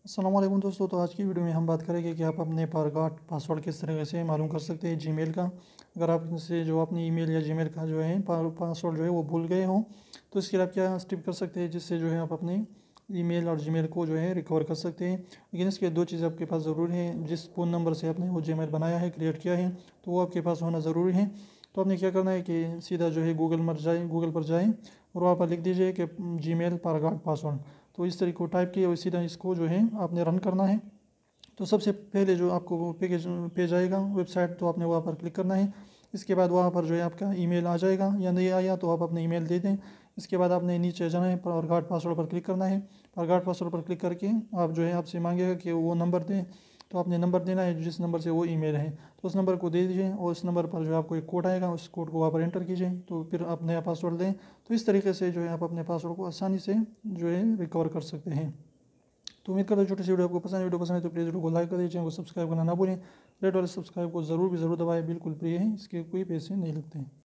अस्सलाम वालेकुम दोस्तों। तो आज की वीडियो में हम बात करेंगे कि आप अपने पारगाट पासवर्ड किस तरीके से मालूम कर सकते हैं जीमेल का। अगर आप इनसे जो अपनी ईमेल या जीमेल का जो है पासवर्ड जो है वो भूल गए हों, तो इसके लिए आप क्या स्टेप कर सकते हैं जिससे जो है आप अपने ईमेल और जीमेल को जो है रिकवर कर सकते हैं। लेकिन इसके दो चीज़ें आपके पास ज़रूरी हैं। जिस फ़ोन नंबर से आपने वो जीमेल बनाया है, क्रिएट किया है, तो वो आपके पास होना ज़रूरी है। तो आपने क्या करना है कि सीधा जो है गूगल पर जाएँ और वहाँ पर लिख दीजिए कि जीमेल पारगाट पासवर्ड। तो इस तरीके को टाइप किए और सीधा इसको जो है आपने रन करना है। तो सबसे पहले जो आपको वो पेज आएगा वेबसाइट, तो आपने वहाँ पर क्लिक करना है। इसके बाद वहाँ पर जो है आपका ईमेल आ जाएगा, या नहीं आया तो आप अपने ईमेल दे दें। इसके बाद आपने नीचे जाना है, फॉरगॉट पासवर्ड पर क्लिक करना है। फॉरगॉट पासवर्ड पर क्लिक करके आप जो है आपसे मांगेगा कि वो नंबर दें, तो आपने नंबर देना है जिस नंबर से वो ईमेल है, तो उस नंबर को दे दीजिए और उस नंबर पर जो आपको एक कोड आएगा उस कोड को वहाँ पर एंटर कीजिए, तो फिर आप नया पासवर्ड दें। तो इस तरीके से जो है आप अपने पासवर्ड को आसानी से जो है रिकवर कर सकते हैं। तो उम्मीद करता हूँ छोटी सी वीडियो आपको पसंद है। वीडियो पसंद है तो प्लीज़ वीडियो को लाइक कर दीजिए, चैनल को सब्सक्राइब करना ना भूलें। रेड वाले सब्सक्राइब को ज़रूर भी ज़रूर दबाएं, बिल्कुल फ्री है, इसके कोई पैसे नहीं लगते हैं।